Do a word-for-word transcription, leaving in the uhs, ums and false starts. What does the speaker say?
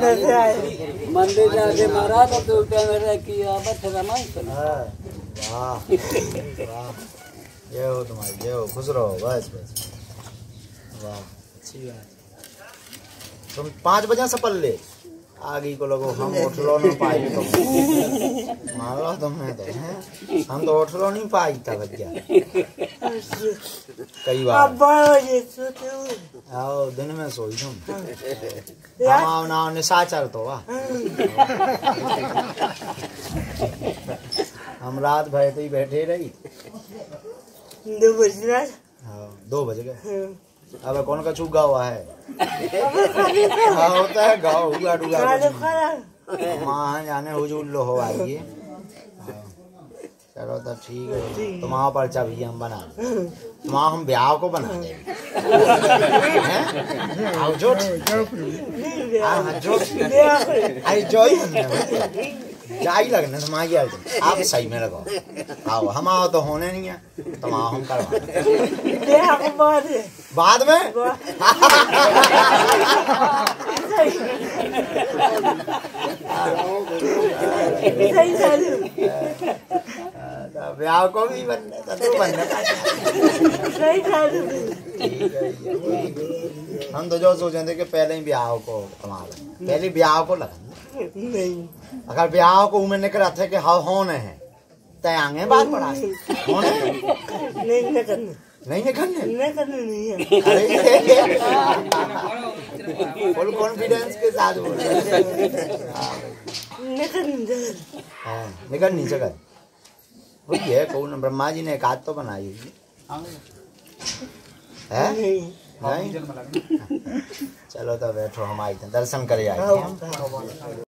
मंदिर जाके मारा तो तो टाइम किया बस रामायण। वाह वाह, ये हो तुम्हारी, ये हो, खुश रहो, बस बस। वाह अच्छी बात। तुम पाँच बजे से पल्ले आगे को लगो हम उठ लो नहीं पाई तो मान लो तुमने तो हैं, हम तो उठ लो नहीं पाई था भैया कई बार। आओ दिन में सोई तुम, हम आओ ना निशाचर तो वाह। हम रात भर तो ही बैठे रही, दो बज रहा। हाँ दो बज गए। अब कौन का चूक हुआ है? हाँ होता है गाँव हुआ डूगा माँ जाने हुजूर लो हो आइए। चलो तो ठीक है, तुम्हारा पर्चा भी हम बना तुम्हारा हम ब्याह को बना दे। आओ जोट आई जोई जाई लगने तुम्हारी आप सही में लगो। आओ हम आओ तो होने नहीं है, तुम आओ हम करवा बाद में। ब्याह को भी बनना तो बनना। हम तो जो सोचे थे कि पहले ही ब्याह को तुम्हारा पहले ब्याह को लगा नहीं, अगर ब्याह को उम्र निकला थे कि हाँ होने हैं तय आगे बात पड़ा होने नहीं नहीं करने नहीं निकलने नहीं करने नहीं है। अरे फुल कॉन्फिडेंस के साथ बोल निकल नहीं सकत वही है। कौन ब्रह्मा जी ने एक आध तो बनाई है नहीं। चलो तो बैठो हम आए थे दर्शन करे आए।